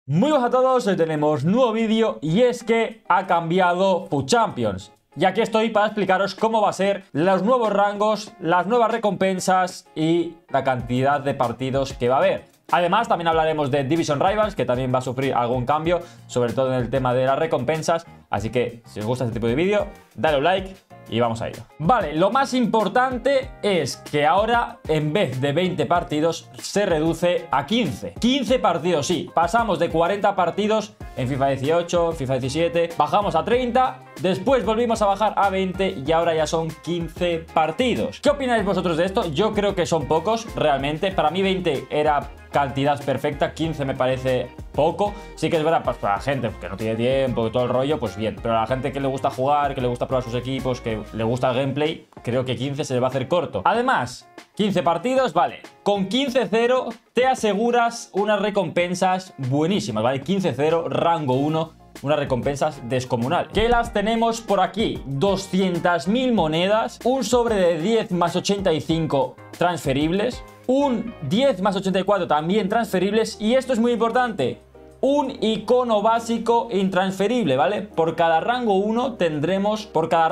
Muy buenas a todos, hoy tenemos nuevo vídeo y es que ha cambiado FUT Champions. Y aquí estoy para explicaros cómo va a ser los nuevos rangos, las nuevas recompensas y la cantidad de partidos que va a haber. Además, también hablaremos de Division Rivals, que también va a sufrir algún cambio, sobre todo en el tema de las recompensas. Así que, si os gusta este tipo de vídeo, dale un like y vamos a ello. Vale, lo más importante es que ahora, en vez de 20 partidos, se reduce a 15. 15 partidos, sí. Pasamos de 40 partidos en FIFA 18, FIFA 17, bajamos a 30, después volvimos a bajar a 20 y ahora ya son 15 partidos. ¿Qué opináis vosotros de esto? Yo creo que son pocos, realmente. Para mí 20 era cantidad perfecta, 15 me parece poco. Sí que es verdad, pues para la gente que no tiene tiempo y todo el rollo, pues bien. Pero a la gente que le gusta jugar, que le gusta probar sus equipos, que le gusta el gameplay, creo que 15 se le va a hacer corto. Además, 15 partidos, vale. Con 15-0 te aseguras unas recompensas buenísimas, ¿vale? 15-0, rango 1. Unas recompensas descomunal. ¿Qué las tenemos por aquí? 200.000 monedas, un sobre de 10 más 85 transferibles, un 10 más 84 también transferibles y esto es muy importante, un icono básico intransferible, ¿vale? Por cada rango 1 tendremos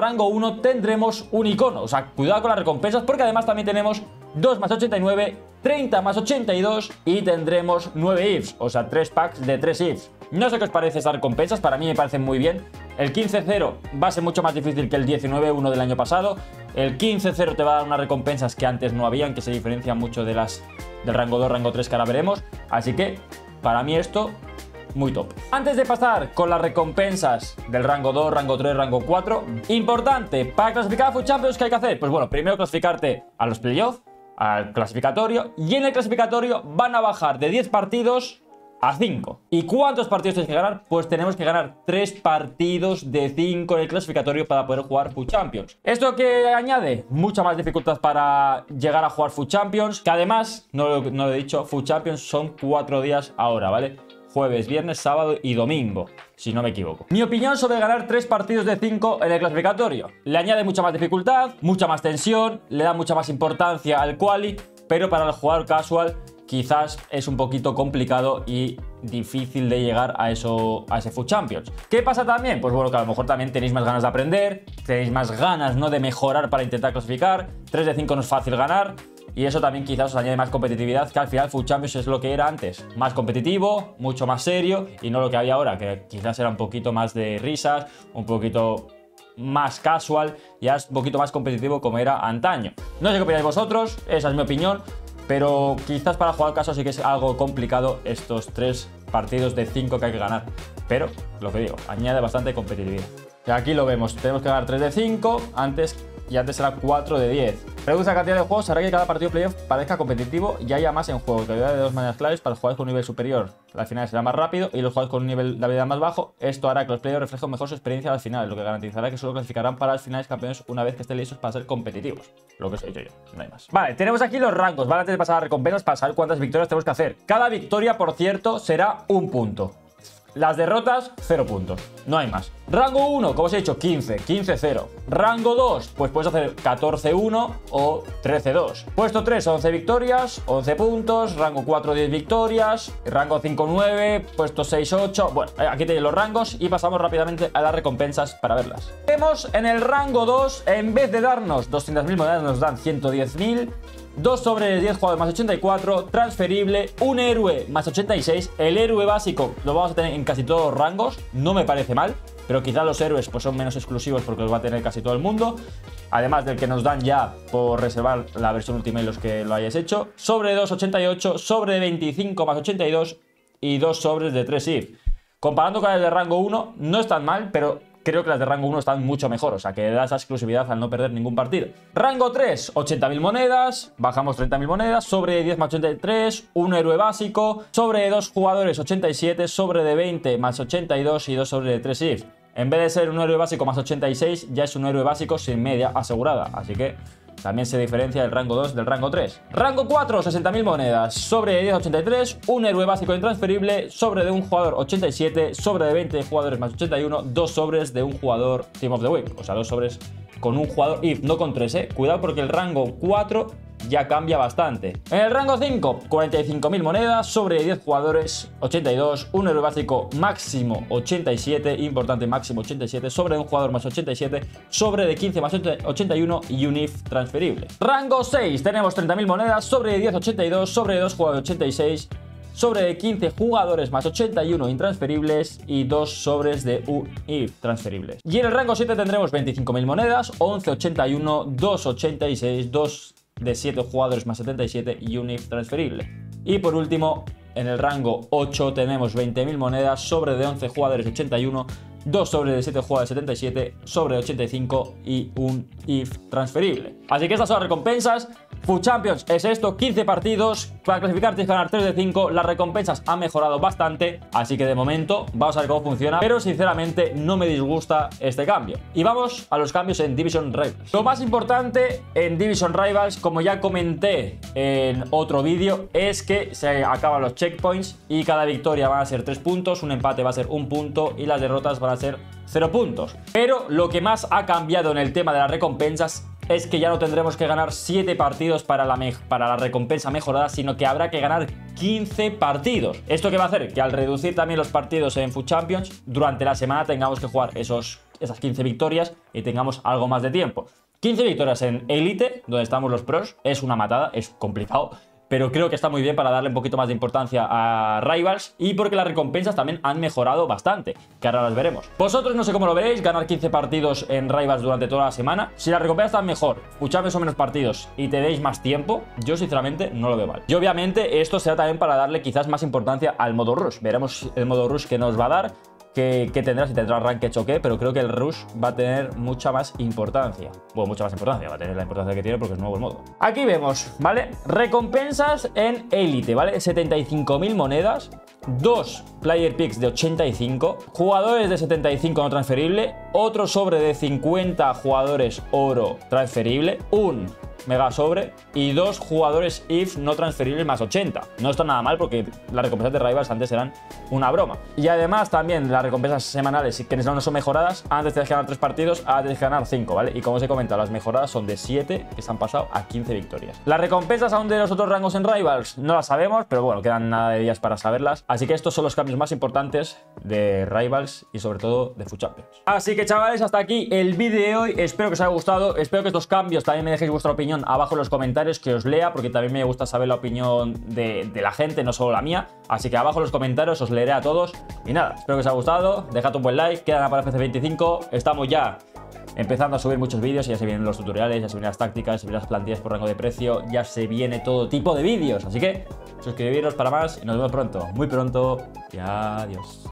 un icono. O sea, cuidado con las recompensas porque además también tenemos 2 más 89, 30 más 82 y tendremos 9 IFs, o sea, 3 packs de 3 IFs. No sé qué os parece estas recompensas, para mí me parecen muy bien. El 15-0 va a ser mucho más difícil que el 19-1 del año pasado. El 15-0 te va a dar unas recompensas que antes no habían, que se diferencian mucho de las del rango 2, rango 3 que ahora veremos. Así que, para mí esto, muy top. Antes de pasar con las recompensas del rango 2, rango 3, rango 4, importante, para clasificar a FUT Champions, ¿qué hay que hacer? Pues bueno, primero clasificarte a los playoffs, al clasificatorio, y en el clasificatorio van a bajar de 10 partidos a 5. ¿Y cuántos partidos tienes que ganar? Pues tenemos que ganar 3 partidos de 5 en el clasificatorio para poder jugar FUT Champions. ¿Esto qué añade? Mucha más dificultad para llegar a jugar FUT Champions, que además, no lo he dicho, FUT Champions son 4 días ahora, ¿vale? Jueves, viernes, sábado y domingo, si no me equivoco. Mi opinión sobre ganar 3 partidos de 5 en el clasificatorio: le añade mucha más dificultad, mucha más tensión, le da mucha más importancia al quali, pero para el jugador casual quizás es un poquito complicado y difícil de llegar a ese FUT Champions. ¿Qué pasa también? Pues bueno, que a lo mejor también tenéis más ganas de aprender, tenéis más ganas, ¿no?, de mejorar para intentar clasificar. 3 de 5 no es fácil ganar. Y eso también quizás os añade más competitividad, que al final FUT Champions es lo que era antes. Más competitivo, mucho más serio y no lo que había ahora, que quizás era un poquito más de risas, un poquito más casual, ya es un poquito más competitivo como era antaño. No sé qué opináis vosotros, esa es mi opinión, pero quizás para jugar caso sí que es algo complicado estos 3 partidos de 5 que hay que ganar. Pero, lo que digo, añade bastante competitividad. Y aquí lo vemos, tenemos que ganar 3 de 5, antes era 4 de 10. Reduce la cantidad de juegos, hará que cada partido playoff parezca competitivo y haya más en juego. Que ayuda de 2 maneras claves: para los jugadores con un nivel superior, al final será más rápido, y los jugadores con un nivel de habilidad más bajo. Esto hará que los players reflejen mejor su experiencia al final, lo que garantizará que solo clasificarán para las finales campeones una vez que estén listos para ser competitivos. Lo que os he dicho yo, no hay más. Vale, tenemos aquí los rangos, ¿vale? Antes de pasar a las recompensas, para saber cuántas victorias tenemos que hacer. Cada victoria, por cierto, será 1 punto. Las derrotas, 0 puntos. No hay más. Rango 1, como os he dicho, 15, 15-0. Rango 2, pues puedes hacer 14-1 o 13-2. Puesto 3, 11 victorias, 11 puntos. Rango 4, 10 victorias. Rango 5, 9. Puesto 6, 8. Bueno, aquí tenéis los rangos y pasamos rápidamente a las recompensas para verlas. Vemos en el rango 2, en vez de darnos 200.000 monedas, nos dan 110.000. 2 sobre 10 jugadores más 84, transferible, un héroe más 86. El héroe básico lo vamos a tener en casi todos los rangos, no me parece mal, pero quizás los héroes pues son menos exclusivos porque los va a tener casi todo el mundo. Además del que nos dan ya por reservar la versión Ultimate los que lo hayáis hecho. Sobre 2, 88, sobre 25 más 82 y 2 sobres de 3 IF. Comparando con el de rango 1, no están mal, pero creo que las de rango 1 están mucho mejor, o sea que da esa exclusividad al no perder ningún partido. Rango 3, 80.000 monedas, bajamos 30.000 monedas, sobre 10 más 83, un héroe básico, sobre 2 jugadores 87, sobre de 20 más 82 y 2 sobre de 3 IF. En vez de ser un héroe básico más 86, ya es un héroe básico sin media asegurada, así que también se diferencia el rango 2 del rango 3. Rango 4, 60.000 monedas, sobre 10 83, un héroe básico intransferible, sobre de un jugador 87, sobre de 20 jugadores más 81, 2 sobres de un jugador Team of the Week, o sea, 2 sobres con un jugador IF, no con 3, Cuidado porque el rango 4 ya cambia bastante. En el rango 5, 45.000 monedas, sobre de 10 jugadores, 82, un héroe básico máximo 87, importante máximo 87, sobre de un jugador más 87, sobre de 15 más 81 y un IF transferible. Rango 6, tenemos 30.000 monedas, sobre de 10, 82, sobre de 2 jugadores 86, sobre de 15 jugadores más 81 intransferibles y 2 sobres de un IF transferibles. Y en el rango 7 tendremos 25.000 monedas, 11, 81, 2, 86, 2 de 7 jugadores más 77 y un IF transferible. Y por último, en el rango 8 tenemos 20.000 monedas, sobre de 11 jugadores 81, 2 sobre de 7 jugadores 77, sobre de 85 y un IF transferible. Así que estas son las recompensas. FUT Champions es esto, 15 partidos, para clasificar tienes que ganar 3 de 5, las recompensas han mejorado bastante, así que de momento vamos a ver cómo funciona, pero sinceramente no me disgusta este cambio. Y vamos a los cambios en Division Rivals. Lo más importante en Division Rivals, como ya comenté en otro vídeo, es que se acaban los checkpoints y cada victoria van a ser 3 puntos, un empate va a ser 1 punto y las derrotas van a ser 0 puntos. Pero lo que más ha cambiado en el tema de las recompensas es que ya no tendremos que ganar 7 partidos para la recompensa mejorada, sino que habrá que ganar 15 partidos. ¿Esto qué va a hacer? Que al reducir también los partidos en FUT Champions, durante la semana tengamos que jugar esas 15 victorias y tengamos algo más de tiempo. 15 victorias en Elite, donde estamos los pros, es una matada, es complicado, pero creo que está muy bien para darle un poquito más de importancia a Rivals y porque las recompensas también han mejorado bastante, que ahora las veremos. Vosotros no sé cómo lo veréis, ganar 15 partidos en Rivals durante toda la semana. Si las recompensas están mejor, escuchadme o menos partidos y te deis más tiempo, yo sinceramente no lo veo mal. Y obviamente esto será también para darle quizás más importancia al modo Rush. Veremos el modo Rush que nos va a dar, que tendrá, si tendrá ranked o qué, pero creo que el Rush va a tener mucha más importancia. Bueno, mucha más importancia, va a tener la importancia que tiene porque es nuevo el modo. Aquí vemos, ¿vale? Recompensas en Elite, ¿vale? 75.000 monedas, 2 Player Picks de 85, jugadores de 75 no transferible, otro sobre de 50 jugadores oro transferible, un mega sobre y 2 jugadores IF no transferibles más 80. No está nada mal porque las recompensas de Rivals antes eran una broma. Y además también las recompensas semanales que no son mejoradas, antes tenías que ganar 3 partidos, ahora tienes que ganar 5, ¿vale? Y como os he comentado, las mejoradas son de 7 que se han pasado a 15 victorias. Las recompensas aún de los otros rangos en Rivals no las sabemos, pero bueno, quedan nada de días para saberlas. Así que estos son los cambios más importantes de Rivals y sobre todo de FUT Champions. Así que chavales, hasta aquí el vídeo de hoy. Espero que os haya gustado, espero que estos cambios también me dejéis vuestra opinión abajo en los comentarios, que os lea, porque también me gusta saber la opinión de la gente, no solo la mía. Así que abajo en los comentarios os leeré a todos. Y nada, espero que os haya gustado, dejad un buen like, quedan para FC25, estamos ya empezando a subir muchos vídeos, y ya se vienen los tutoriales, ya se vienen las tácticas, ya se vienen las plantillas por rango de precio, ya se viene todo tipo de vídeos. Así que suscribiros para más y nos vemos pronto, muy pronto, y adiós.